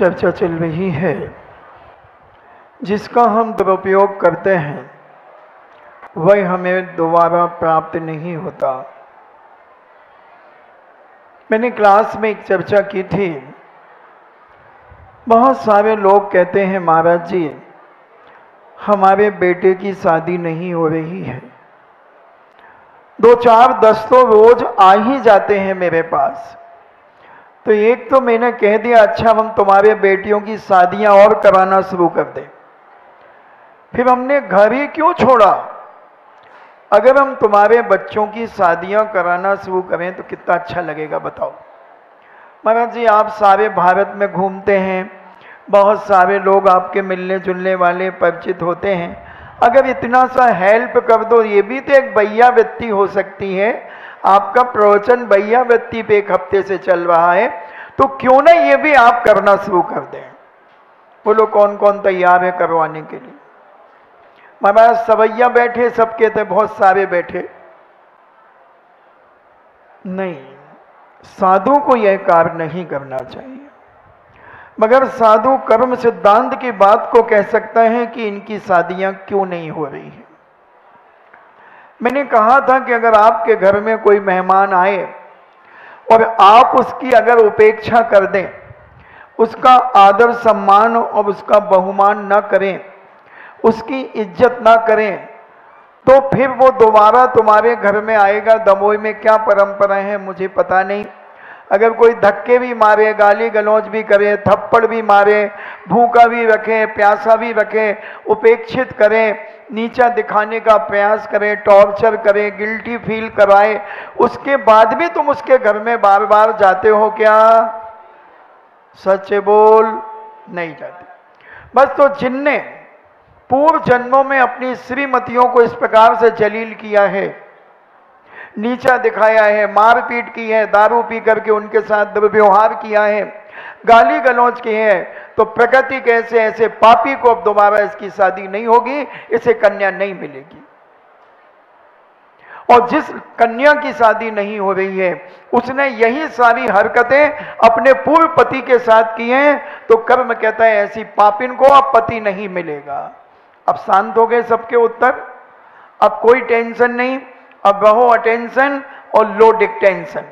चर्चा चल रही है जिसका हम दुरुपयोग करते हैं वह हमें दोबारा प्राप्त नहीं होता। मैंने क्लास में एक चर्चा की थी। बहुत सारे लोग कहते हैं महाराज जी हमारे बेटे की शादी नहीं हो रही है। 2-4-10 तो रोज आ ही जाते हैं मेरे पास। तो एक तो मैंने कह दिया अच्छा हम तुम्हारे बेटियों की शादियां और कराना शुरू कर दें। फिर हमने घर ही क्यों छोड़ा। अगर हम तुम्हारे बच्चों की शादियां कराना शुरू करें तो कितना अच्छा लगेगा बताओ। महाराज जी आप सारे भारत में घूमते हैं, बहुत सारे लोग आपके मिलने जुलने वाले परिचित होते हैं। अगर इतना सा हेल्प कर दो, ये भी तो एक बैया व्यक्ति हो सकती है। आपका प्रवचन बैया व्यक्ति पे 1 हफ्ते से चल रहा है, तो क्यों ना ये भी आप करना शुरू कर दें। बोलो कौन कौन तैयार है करवाने के लिए। महाराज सवैया बैठे, सब कहते बहुत सारे बैठे। नहीं, साधु को यह कार्य नहीं करना चाहिए। मगर साधु कर्म सिद्धांत की बात को कह सकता है कि इनकी शादियां क्यों नहीं हो रही है। मैंने कहा था कि अगर आपके घर में कोई मेहमान आए और आप उसकी अगर उपेक्षा कर दें, उसका आदर सम्मान और उसका बहुमान न करें, उसकी इज्जत ना करें, तो फिर वो दोबारा तुम्हारे घर में आएगा। दमोई में क्या परंपरा है मुझे पता नहीं। अगर कोई धक्के भी मारे, गाली गलौज भी करे, थप्पड़ भी मारे, भूखा भी रखे, प्यासा भी रखे, उपेक्षित करे, नीचा दिखाने का प्रयास करे, टॉर्चर करे, गिल्टी फील कराए, उसके बाद भी तुम उसके घर में बार बार जाते हो क्या? सच बोल, नहीं जाते। बस तो जिनने पूर्व जन्मों में अपनी श्रीमतियों को इस प्रकार से जलील किया है, नीचा दिखाया है, मारपीट की है, दारू पी करके उनके साथ दुर्व्यवहार किया है, गाली गलौज की है, तो प्रकृति के ऐसे पापी को अब दोबारा इसकी शादी नहीं होगी, इसे कन्या नहीं मिलेगी। और जिस कन्या की शादी नहीं हो रही है उसने यही सारी हरकतें अपने पूर्व पति के साथ की हैं, तो कर्म कहता है ऐसी पापिन को अब पति नहीं मिलेगा। अब शांत हो गए सबके उत्तर। अब कोई टेंशन नहीं, अब रहो अटेंशन और लो डिक्टेंशन।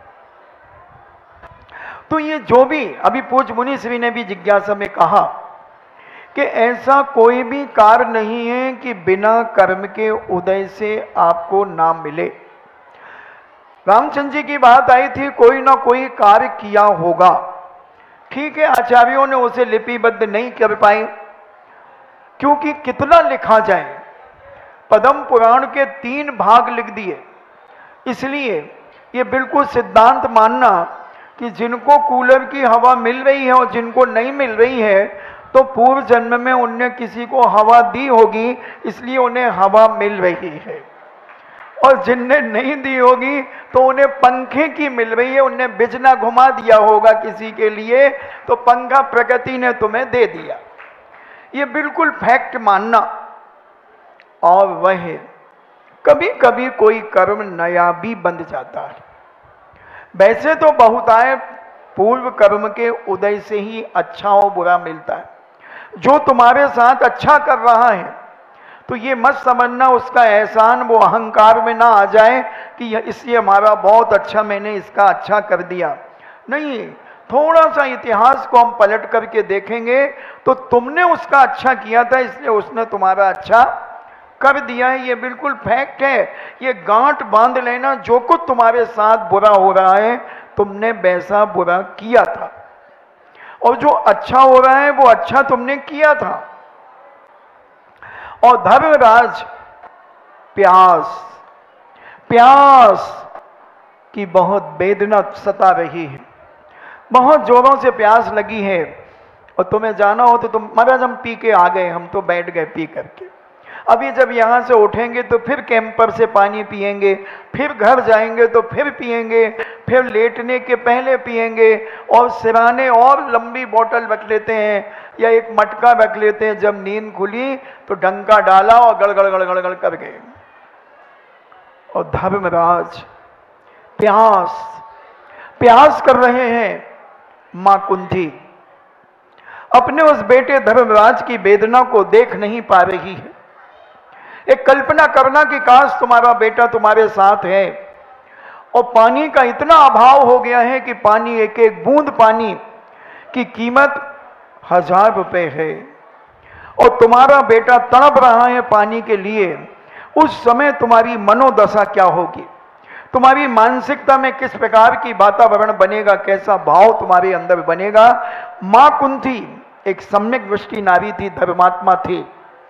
तो ये जो भी अभी पूज्य मुनि श्री ने भी जिज्ञासा में कहा कि ऐसा कोई भी कार्य नहीं है कि बिना कर्म के उदय से आपको नाम मिले। रामचंद्र जी की बात आई थी, कोई ना कोई कार्य किया होगा। ठीक है, आचार्यों ने उसे लिपिबद्ध नहीं कर पाए, क्योंकि कितना लिखा जाए। पद्म पुराण के 3 भाग लिख दिए। इसलिए ये बिल्कुल सिद्धांत मानना कि जिनको कूलर की हवा मिल रही है और जिनको नहीं मिल रही है, तो पूर्व जन्म में उनने किसी को हवा दी होगी, इसलिए उन्हें हवा मिल रही है। और जिनने नहीं दी होगी तो उन्हें पंखे की मिल रही है, उन्हें बिजना घुमा दिया होगा किसी के लिए, तो पंखा प्रकृति ने तुम्हें दे दिया। ये बिल्कुल फैक्ट मानना। और वह कभी कभी कोई कर्म नया भी बंध जाता है। वैसे तो बहुताय पूर्व कर्म के उदय से ही अच्छा और बुरा मिलता है। जो तुम्हारे साथ अच्छा कर रहा है तो ये मत समझना उसका एहसान वो अहंकार में ना आ जाए कि इसलिए हमारा बहुत अच्छा, मैंने इसका अच्छा कर दिया। नहीं, थोड़ा सा इतिहास को हम पलट करके देखेंगे तो तुमने उसका अच्छा किया था, इसलिए उसने तुम्हारा अच्छा कर दिया है। ये बिल्कुल फैक्ट है। ये गांठ बांध लेना, जो कुछ तुम्हारे साथ बुरा हो रहा है तुमने वैसा बुरा किया था, और जो अच्छा हो रहा है वो अच्छा तुमने किया था। और धर्मराज प्यास की बहुत वेदना सता रही है, बहुत जोरों से प्यास लगी है, और तुम्हें जाना हो तो तुम, महाराज हम पी के आ गए, हम तो बैठ गए पी करके। अभी जब यहाँ से उठेंगे तो फिर कैंपर से पानी पिएंगे, फिर घर जाएंगे तो फिर पिएंगे, फिर लेटने के पहले पिएंगे, और सिराने और लंबी बोतल रख लेते हैं या एक मटका रख लेते हैं। जब नींद खुली तो डंका डाला और गड़गड़ गड़गड़ गड़ कर गए। और धर्मराज प्यास कर रहे हैं। मां कुंती अपने उस बेटे धर्मराज की वेदना को देख नहीं पा रही है। एक कल्पना करना कि काश तुम्हारा बेटा तुम्हारे साथ है और पानी का इतना अभाव हो गया है कि पानी, एक एक बूंद पानी की कीमत 1000 रुपए है और तुम्हारा बेटा तड़प रहा है पानी के लिए। उस समय तुम्हारी मनोदशा क्या होगी, तुम्हारी मानसिकता में किस प्रकार की वातावरण बनेगा, कैसा भाव तुम्हारे अंदर बनेगा। मां कुंती एक सम्यक दृष्टि नारी थी, धर्मात्मा थी,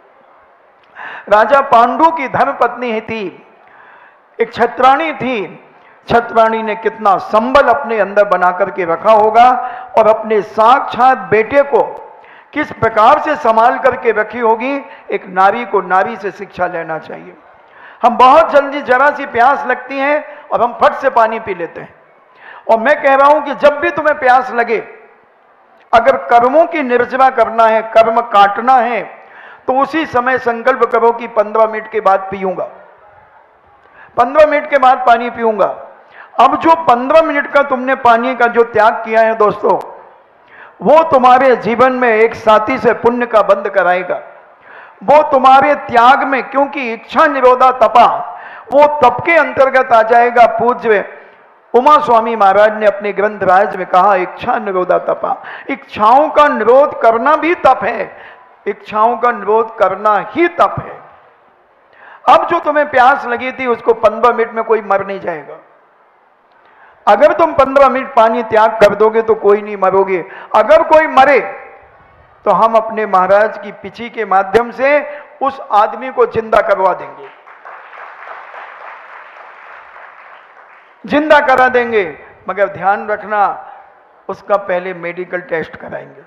राजा पांडु की धर्मपत्नी थी, एक छत्राणी थी। छत्राणी ने कितना संबल अपने अंदर बना करके रखा होगा और अपने साक्षात बेटे को किस प्रकार से संभाल करके रखी होगी। एक नारी को नारी से शिक्षा लेना चाहिए। हम बहुत जल्दी जरा सी प्यास लगती है और हम फट से पानी पी लेते हैं। और मैं कह रहा हूं कि जब भी तुम्हें प्यास लगे, अगर कर्मों की निर्जरा करना है, कर्म काटना है, तो उसी समय संकल्प करो कि 15 मिनट के बाद पीऊंगा, 15 मिनट के बाद पानी पीऊंगा। अब जो 15 मिनट का तुमने पानी का जो त्याग किया है दोस्तों, वो तुम्हारे जीवन में एक साथी से पुण्य का बंध कराएगा। वो तुम्हारे त्याग में, क्योंकि इच्छा निरोधा तपा, वो तप के अंतर्गत आ जाएगा। पूज्य उमा स्वामी महाराज ने अपने ग्रंथ राज में कहा, इच्छा निरोधा तपा। इच्छाओं का निरोध करना भी तप है, इच्छाओं का निरोध करना ही तप है। अब जो तुम्हें प्यास लगी थी उसको 15 मिनट में कोई मर नहीं जाएगा। अगर तुम 15 मिनट पानी त्याग कर दोगे तो कोई नहीं मरोगे। अगर कोई मरे तो हम अपने महाराज की पिछी के माध्यम से उस आदमी को जिंदा करवा देंगे, जिंदा करा देंगे। मगर ध्यान रखना, उसका पहले मेडिकल टेस्ट कराएंगे।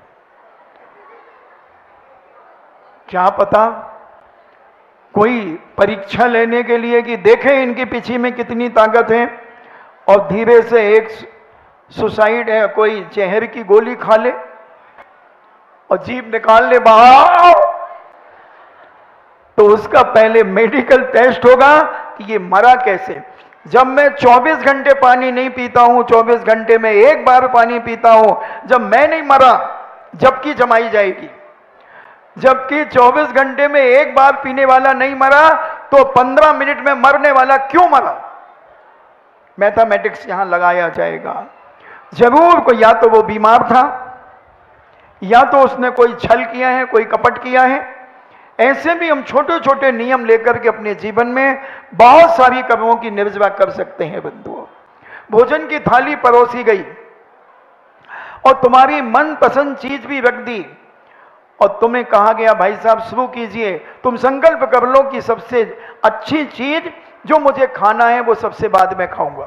क्या पता कोई परीक्षा लेने के लिए कि देखें इनकी पीछे में कितनी ताकत है, और धीरे से एक सुसाइड है, कोई जहर की गोली खा ले और जीभ निकाल ले बाहर, तो उसका पहले मेडिकल टेस्ट होगा कि ये मरा कैसे। जब मैं 24 घंटे पानी नहीं पीता हूं, 24 घंटे में एक बार पानी पीता हूं, जब मैं नहीं मरा, जबकि जमाई जाएगी। जबकि 24 घंटे में एक बार पीने वाला नहीं मरा, तो 15 मिनट में मरने वाला क्यों मरा। मैथमेटिक्स यहां लगाया जाएगा। जरूर कोई, या तो वो बीमार था, या तो उसने कोई छल किया है, कोई कपट किया है। ऐसे भी हम छोटे छोटे नियम लेकर के अपने जीवन में बहुत सारी कर्मों की निर्जरा कर सकते हैं। बंधुओं, भोजन की थाली परोसी गई और तुम्हारी मनपसंद चीज भी रख दी और तुम्हें कहा गया भाई साहब शुरू कीजिए। तुम संकल्प कर लो कि सबसे अच्छी चीज जो मुझे खाना है वो सबसे बाद में खाऊंगा।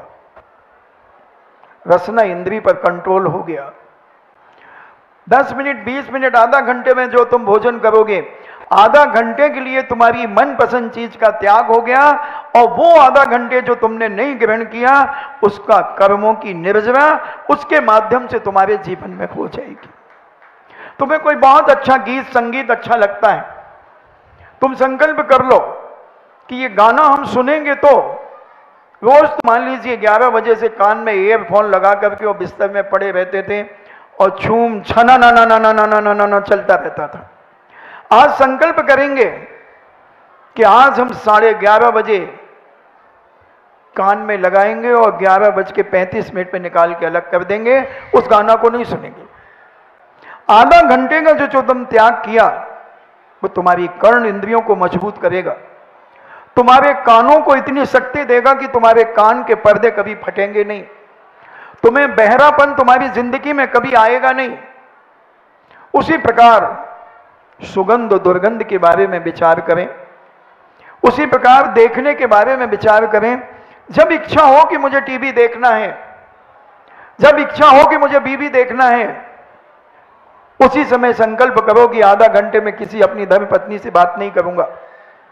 रसना इंद्री पर कंट्रोल हो गया। 10 मिनट, 20 मिनट, आधा घंटे में जो तुम भोजन करोगे, आधा घंटे के लिए तुम्हारी मनपसंद चीज का त्याग हो गया और वो आधा घंटे जो तुमने नहीं ग्रहण किया, उसका कर्मों की निर्जरा उसके माध्यम से तुम्हारे जीवन में हो जाएगी। तुम्हें कोई बहुत अच्छा गीत संगीत अच्छा लगता है, तुम संकल्प कर लो कि ये गाना हम सुनेंगे। तो रोज मान लीजिए 11 बजे से कान में ईयरफोन लगा करके वो बिस्तर में पड़े रहते थे और छूम छना ना ना ना ना ना ना ना ना चलता रहता था। आज संकल्प करेंगे कि आज हम 11:30 बजे कान में लगाएंगे और 11:35 पे निकाल के अलग कर देंगे, उस गाना को नहीं सुनेंगे। आधा घंटे का जो तुम त्याग किया वो तुम्हारी कर्ण इंद्रियों को मजबूत करेगा, तुम्हारे कानों को इतनी शक्ति देगा कि तुम्हारे कान के पर्दे कभी फटेंगे नहीं, तुम्हें बहरापन तुम्हारी जिंदगी में कभी आएगा नहीं। उसी प्रकार सुगंध और दुर्गंध के बारे में विचार करें, उसी प्रकार देखने के बारे में विचार करें। जब इच्छा हो कि मुझे टीवी देखना है, जब इच्छा हो कि मुझे बीवी देखना है, उसी समय संकल्प करो कि आधा घंटे में किसी अपनी धर्मपत्नी से बात नहीं करूंगा,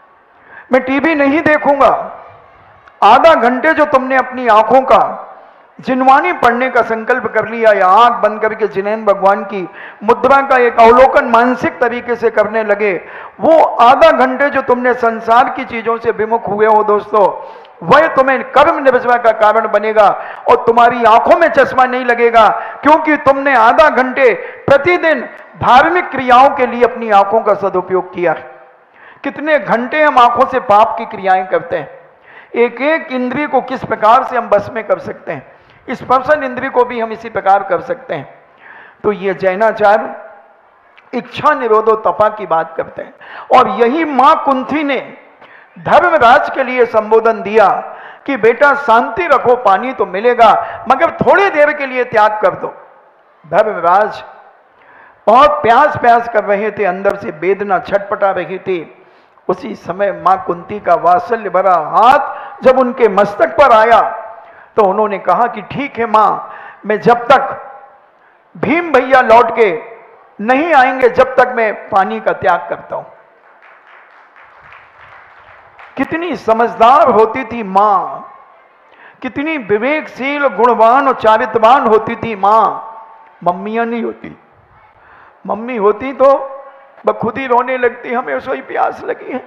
मैं टीवी नहीं देखूंगा। आधा घंटे जो तुमने अपनी आंखों का जिनवानी पढ़ने का संकल्प कर लिया या आंख बंद करके जिनेंद्र भगवान की मुद्रा का एक अवलोकन मानसिक तरीके से करने लगे, वो आधा घंटे जो तुमने संसार की चीजों से विमुख हुए हो दोस्तों, वह तुम्हें कर्म निवृत्ति का कारण बनेगा और तुम्हारी आंखों में चश्मा नहीं लगेगा, क्योंकि तुमने आधा घंटे प्रतिदिन धार्मिक क्रियाओं के लिए अपनी आंखों का सदुपयोग किया है। कितने घंटे हम आंखों से पाप की क्रियाएं करते हैं। एक एक इंद्रिय को किस प्रकार से हम बस में कर सकते हैं, इस स्पर्शन इंद्रिय को भी हम इसी प्रकार कर सकते हैं। तो ये जैनाचार्य इच्छा निरोधो तपा की बात करते हैं, और यही मां कुंती ने धर्मराज के लिए संबोधन दिया कि बेटा शांति रखो, पानी तो मिलेगा मगर थोड़ी देर के लिए त्याग कर दो। धर्मराज बहुत प्यास प्यास कर रहे थे, अंदर से वेदना छटपटा रही थी। उसी समय मां कुंती का वात्सल्य भरा हाथ जब उनके मस्तक पर आया तो उन्होंने कहा कि ठीक है मां, मैं जब तक भीम भैया लौट के नहीं आएंगे जब तक मैं पानी का त्याग करता हूं। कितनी समझदार होती थी मां, कितनी विवेकशील गुणवान और चारित्रवान होती थी मां। मम्मियां नहीं होती, मम्मी होती तो वह खुद ही रोने लगती, हमें सोई प्यास लगी है,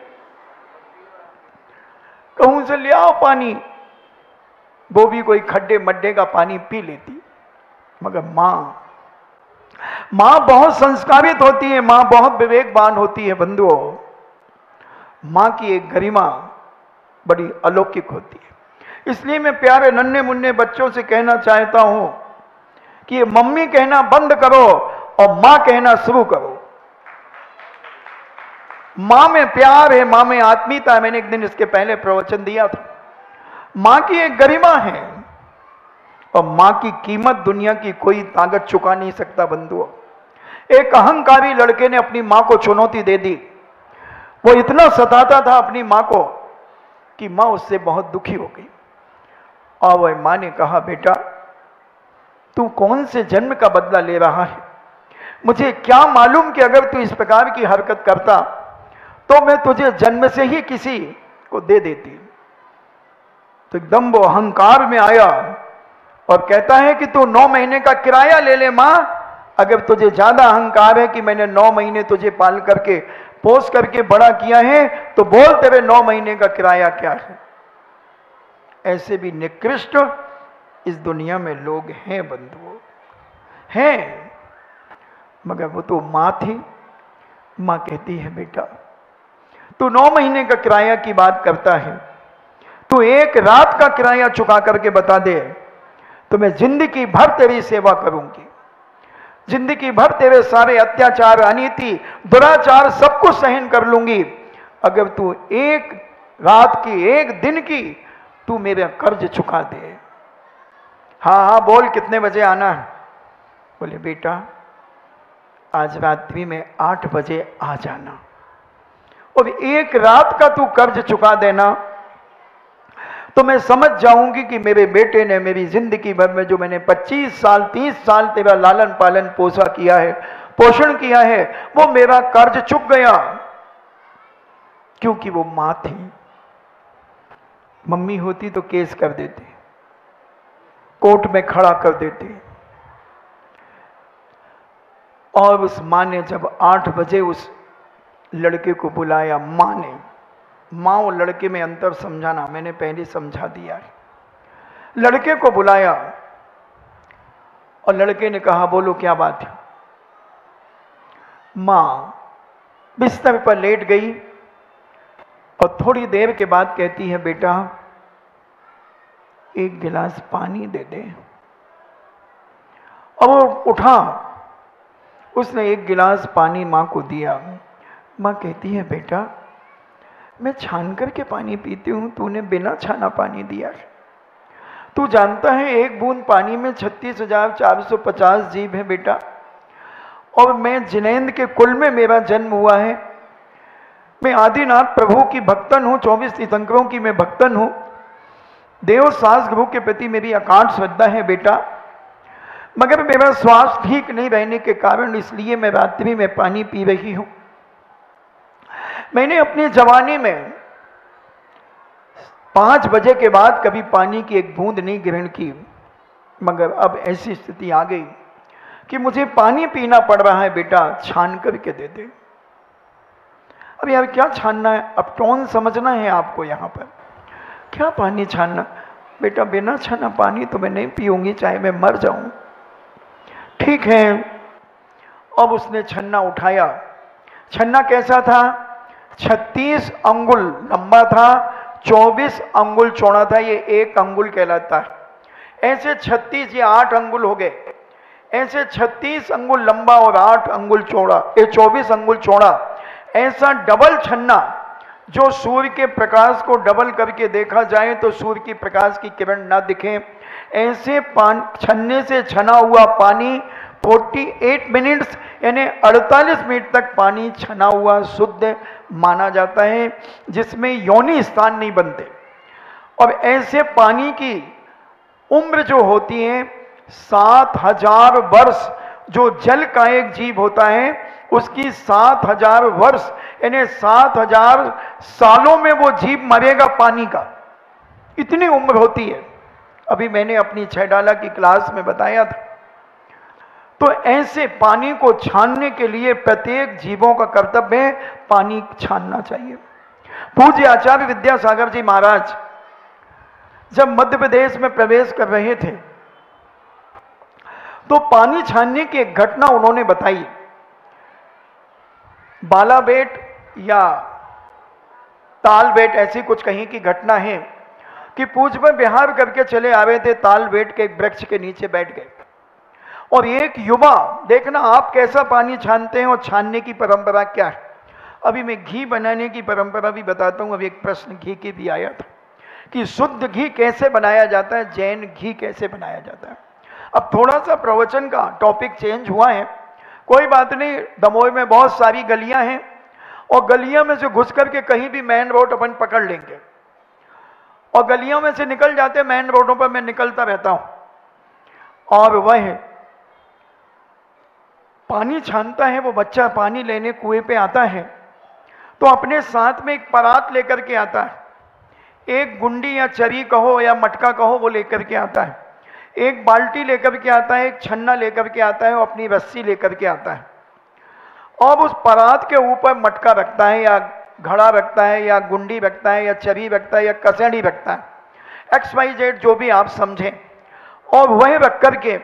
कहूं से ले आओ पानी, वो भी कोई खड्डे मड्डे का पानी पी लेती। मगर मां बहुत संस्कारित होती है, मां बहुत विवेकवान होती है बंधुओं। मां की एक गरिमा बड़ी अलौकिक होती है। इसलिए मैं प्यारे नन्हे मुन्ने बच्चों से कहना चाहता हूं कि ये मम्मी कहना बंद करो और मां कहना शुरू करो। मां में प्यार है, मां में आत्मीयता है। मैंने एक दिन इसके पहले प्रवचन दिया था। मां की एक गरिमा है और मां की कीमत दुनिया की कोई ताकत चुका नहीं सकता बंधुओं। एक अहंकारी लड़के ने अपनी मां को चुनौती दे दी। वो इतना सताता था अपनी मां को कि मां उससे बहुत दुखी हो गई, और वह मां ने कहा, बेटा तू कौन से जन्म का बदला ले रहा है, मुझे क्या मालूम कि अगर तू इस प्रकार की हरकत करता तो मैं तुझे जन्म से ही किसी को दे देती। तो एकदम वो अहंकार में आया और कहता है कि तू 9 महीने का किराया ले ले मां, अगर तुझे ज्यादा अहंकार है कि मैंने 9 महीने तुझे पाल करके पोस करके बड़ा किया है तो बोल तेरे 9 महीने का किराया क्या है। ऐसे भी निकृष्ट इस दुनिया में लोग हैं बंधुओं, हैं। मगर वो तो मां थी। मां कहती है, बेटा तू 9 महीने का किराया की बात करता है, तू एक रात का किराया चुका करके बता दे तो मैं जिंदगी भर तेरी सेवा करूंगी, जिंदगी भर तेरे सारे अत्याचार, अनीति, दुराचार सब कुछ सहन कर लूंगी, अगर तू एक रात की, एक दिन की तू मेरा कर्ज चुका दे। हाँ बोल कितने बजे आना है। बोले, बेटा आज रात्रि में 8 बजे आ जाना, और एक रात का तू कर्ज चुका देना तो मैं समझ जाऊंगी कि मेरे बेटे ने मेरी जिंदगी भर में जो मैंने 25 साल 30 साल तेरा लालन पालन पोषा किया है, पोषण किया है, वो मेरा कर्ज चुक गया। क्योंकि वो मां थी। मम्मी होती तो केस कर देती, कोर्ट में खड़ा कर देती। और उस मां ने जब 8 बजे उस लड़के को बुलाया, मां और लड़के में अंतर समझाना मैंने पहले समझा दिया है। लड़के को बुलाया और लड़के ने कहा, बोलो क्या बात है। मां बिस्तर पर लेट गई और थोड़ी देर के बाद कहती है, बेटा एक गिलास पानी दे दे। और वो उठा, उसने एक गिलास पानी मां को दिया। मां कहती है, बेटा मैं छान करके पानी पीती हूं, तूने बिना छाना पानी दिया। तू जानता है एक बूंद पानी में 36,450 जीव है बेटा, और मैं जिनेंद्र के कुल में मेरा जन्म हुआ है। मैं आदिनाथ प्रभु की भक्तन हूं, 24 तीर्थंकरों की मैं भक्तन हूं। देव सास गुरु के प्रति मेरी अकाट श्रद्धा है बेटा, मगर मेरा स्वास्थ्य ठीक नहीं रहने के कारण इसलिए मैं रात्रि में पानी पी रही हूं। मैंने अपनी जवानी में 5 बजे के बाद कभी पानी की एक बूंद नहीं ग्रहण की। मगर अब ऐसी स्थिति आ गई कि मुझे पानी पीना पड़ रहा है, बेटा छान करके दे दे। अब यार क्या छानना है, अब टोन समझना है आपको यहाँ पर। क्या पानी छानना? बेटा बिना छाना पानी तो मैं नहीं पीऊंगी, चाहे मैं मर जाऊं। ठीक है। अब उसने छन्ना उठाया। छन्ना कैसा था? 36 अंगुल लंबा था, 24 अंगुल चौड़ा था। ये 1 अंगुल कहलाता है। ऐसे 36, ये 8 अंगुल हो गए। ऐसे 36 अंगुल लंबा और 8 अंगुल चौड़ा, ये 24 अंगुल चौड़ा। ऐसा डबल छन्ना, जो सूर्य के प्रकाश को डबल करके देखा जाए तो सूर्य की प्रकाश की किरण ना दिखे, ऐसे छन्ने से छना हुआ पानी 48 मिनट्स यानी 48 मिनट तक पानी छना हुआ शुद्ध माना जाता है, जिसमें योनि स्थान नहीं बनते। और ऐसे पानी की उम्र जो होती है 7000 वर्ष। जो जल का एक जीव होता है उसकी 7000 वर्ष यानी 7000 सालों में वो जीव मरेगा पानी का, इतनी उम्र होती है। अभी मैंने अपनी 6 डाला की क्लास में बताया था। तो ऐसे पानी को छानने के लिए प्रत्येक जीवों का कर्तव्य है पानी छानना चाहिए। पूज्य आचार्य विद्यासागर जी महाराज जब मध्य प्रदेश में प्रवेश कर रहे थे तो पानी छानने की एक घटना उन्होंने बताई। बालाबेट या तालबेट ऐसी कुछ कहीं की घटना है कि पूज्य पर बिहार करके चले आ रहे थे, तालबेट के एक वृक्ष के नीचे बैठ गए और एक युवा, देखना आप कैसा पानी छानते हैं और छानने की परंपरा क्या है। अभी मैं घी बनाने की परंपरा भी बताता हूं। अभी एक प्रश्न घी की भी आया था कि शुद्ध घी कैसे बनाया जाता है, जैन घी कैसे बनाया जाता है। अब थोड़ा सा प्रवचन का टॉपिक चेंज हुआ है, कोई बात नहीं। दमोह में बहुत सारी गलियां हैं और गलियां में से घुस करके कहीं भी मेन रोड अपन पकड़ लेंगे और गलियों में से निकल जाते। मेन रोडों पर मैं निकलता रहता हूं और वह पानी छानता है। वो बच्चा पानी लेने कुएं पे आता है तो अपने साथ में एक परात लेकर के आता है, एक गुंडी या चरी कहो या मटका कहो वो लेकर के आता है, एक बाल्टी लेकर के आता है, एक छन्ना लेकर के आता है और अपनी रस्सी लेकर के आता है। और उस परात के ऊपर मटका रखता है या घड़ा रखता है या गुंडी रखता है या चरी रखता है या कसेड़ी रखता है, XYZ जो भी आप समझें। और वह रख करके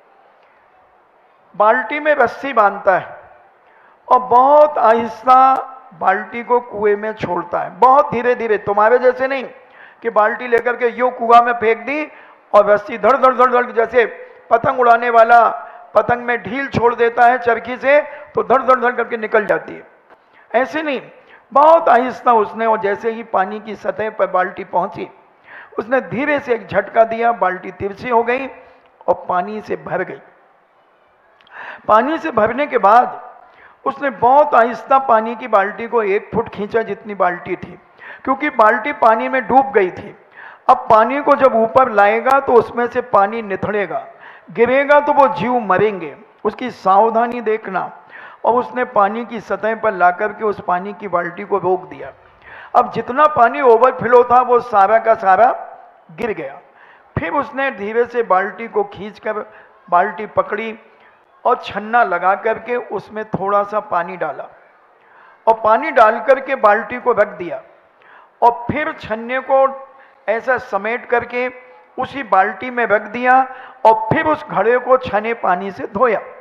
बाल्टी में रस्सी बांधता है और बहुत आहिस्ता बाल्टी को कुएं में छोड़ता है, बहुत धीरे धीरे। तुम्हारे जैसे नहीं कि बाल्टी लेकर के यूं कुआं में फेंक दी और रस्सी धड़ धड़ धड़ धड़, जैसे पतंग उड़ाने वाला पतंग में ढील छोड़ देता है चरखी से तो धड़ धड़ धड़ करके निकल जाती है, ऐसे नहीं, बहुत आहिस्ता उसने। और जैसे ही पानी की सतह पर बाल्टी पहुंची उसने धीरे से एक झटका दिया, बाल्टी तिरछी हो गई और पानी से भर गई। पानी से भरने के बाद उसने बहुत आहिस्ता पानी की बाल्टी को 1 फुट खींचा जितनी बाल्टी थी, क्योंकि बाल्टी पानी में डूब गई थी। अब पानी को जब ऊपर लाएगा तो उसमें से पानी निथड़ेगा, गिरेगा तो वो जीव मरेंगे, उसकी सावधानी देखना। और उसने पानी की सतह पर लाकर के उस पानी की बाल्टी को रोक दिया। अब जितना पानी ओवरफ्लो था वो सारा का सारा गिर गया। फिर उसने धीरे से बाल्टी को खींचकर बाल्टी पकड़ी और छन्ना लगा करके उसमें थोड़ा सा पानी डाला और पानी डाल करके बाल्टी को रख दिया और फिर छन्ने को ऐसा समेट करके उसी बाल्टी में रख दिया और फिर उस घड़े को छने पानी से धोया।